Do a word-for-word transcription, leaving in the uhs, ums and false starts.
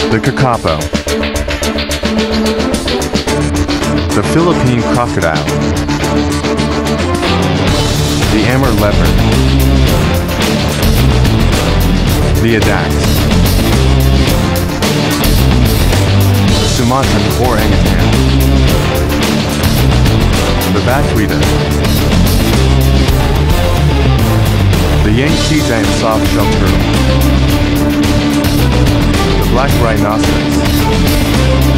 The Kakapo. The Philippine crocodile. The Amur leopard. The Addax. The Sumatran orangutan. The vaquita. The Yankee giant soft-shell turtle. The black rhinoceros.